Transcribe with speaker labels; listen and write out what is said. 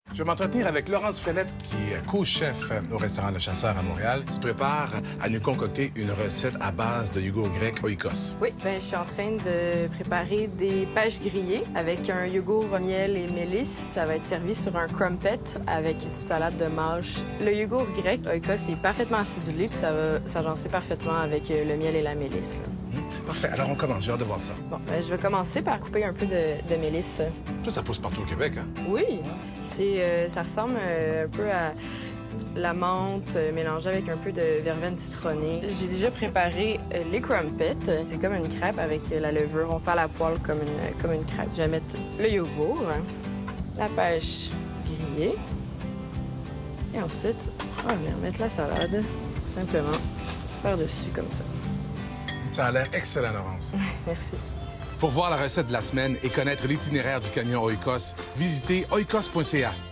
Speaker 1: Je vais m'entretenir avec Laurence Frenette, qui est co-chef au restaurant Le Chasseur à Montréal, qui se prépare à nous concocter une recette à base de yogourt grec Oikos.
Speaker 2: Oui, je suis en train de préparer des pêches grillées avec un yogourt miel et mélisse. Ça va être servi sur un crumpet avec une petite salade de mâche. Le yogourt grec Oikos est parfaitement acidulé, puis ça va s'agencer parfaitement avec le miel et la mélisse.
Speaker 1: Parfait. Alors, on commence. J'ai hâte de voir ça.
Speaker 2: Bon, je vais commencer par couper un peu de mélisse.
Speaker 1: Ça pousse partout au Québec, hein?
Speaker 2: Oui, ça ressemble un peu à la menthe mélangée avec un peu de verveine citronnée. J'ai déjà préparé les crumpets. C'est comme une crêpe avec la levure. On fait à la poêle comme une crêpe. Je vais mettre le yogourt, la pêche grillée. Et ensuite, on va venir mettre la salade simplement par-dessus comme ça.
Speaker 1: Ça a l'air excellent, Laurence.
Speaker 2: Merci.
Speaker 1: Pour voir la recette de la semaine et connaître l'itinéraire du canyon Oikos, visitez oikos.ca.